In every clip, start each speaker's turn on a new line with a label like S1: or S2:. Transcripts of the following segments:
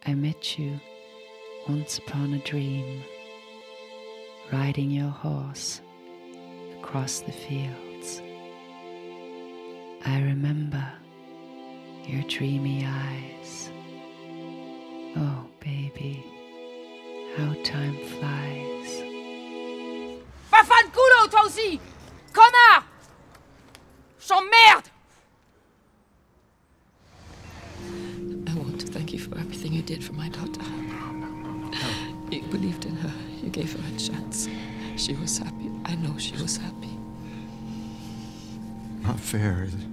S1: I met you once upon a dream, riding your horse across the fields. I remember your dreamy eyes. Oh, baby, how time flies.
S2: Va fan culo, toi aussi! Connard! J'emmerde!
S3: I want to thank you for everything you did for my daughter. You believed in her. You gave her a chance. She was happy. I know she was happy.
S4: Not fair, is it?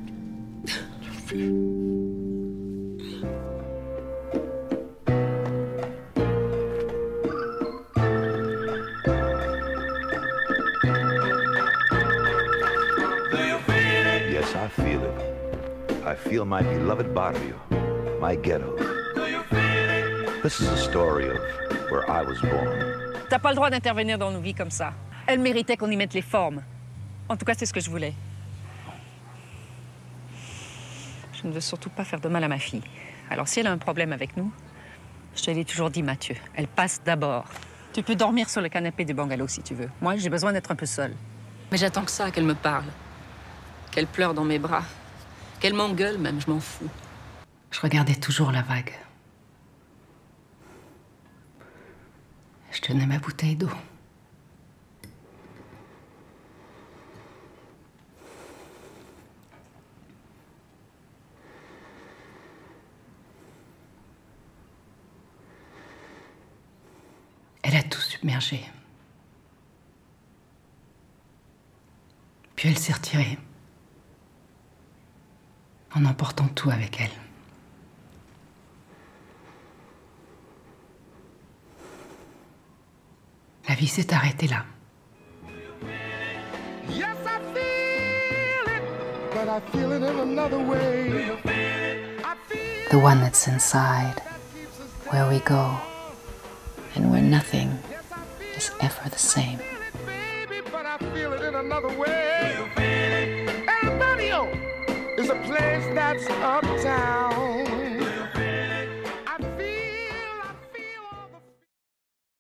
S5: Yes, I feel it. I feel my beloved barrio, my ghetto. This is a story of where I was born.
S2: T'as pas le droit d'intervenir dans nos vies comme ça. Elle méritait qu'on y mette les formes. En tout cas, c'est ce que je voulais. Je ne veux surtout pas faire de mal à ma fille. Alors, si elle a un problème avec nous, je te l'ai toujours dit, Mathieu, elle passe d'abord. Tu peux dormir sur le canapé du bungalow si tu veux. Moi, j'ai besoin d'être un peu seule.
S3: Mais j'attends que ça, qu'elle me parle. Qu'elle pleure dans mes bras. Qu'elle m'engueule même, je m'en fous.
S1: Je regardais toujours la vague. Je tenais ma bouteille d'eau. Elle a tout submergé. Puis elle s'est retirée, en emportant tout avec elle. La vie s'est arrêtée là.
S6: Yes, I feel it, but I feel it in another way.
S1: The one that's inside, where we go, and where nothing is ever the same.
S6: Baby, but I feel it in another way. El Barrio is a place that's up